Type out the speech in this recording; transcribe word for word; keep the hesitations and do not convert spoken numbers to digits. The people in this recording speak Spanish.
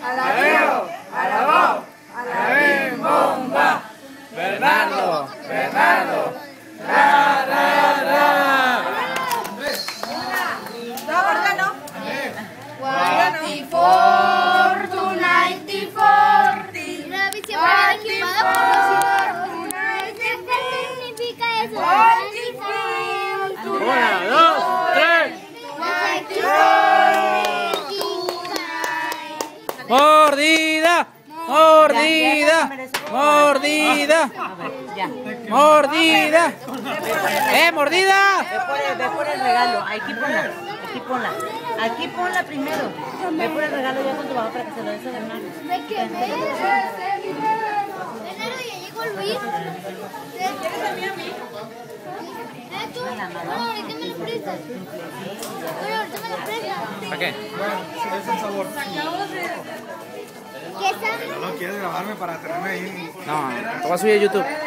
Aladeo, Alabao, Alabim, bomba. Bernardo, Bernardo, ra, ra, ra. No, ¿verdad no? Cuarenta to ninety forty. La visión para equipada por los hijos. ¿Qué significa eso? Una, dos, tres. Mordida, mordida, mordida, mordida. ¡Eh, mordida! Ve por el, ve por el regalo, aquí ponla, aquí ponla, aquí ponla primero. Ve por el regalo ya con tu papá para que se lo des a Bernardo. ¿De qué ves? Bernardo, ya llegó Luis. ¿Quieres a mí a mí? ¿Eh, tú? Bueno, ahorita me lo prestas. Bueno, ahorita me lo prestas. ¿Para qué? Bueno, es el sabor. ¿Qué sabes? No quieres grabarme para tenerme ahí. No, te voy a subir a YouTube.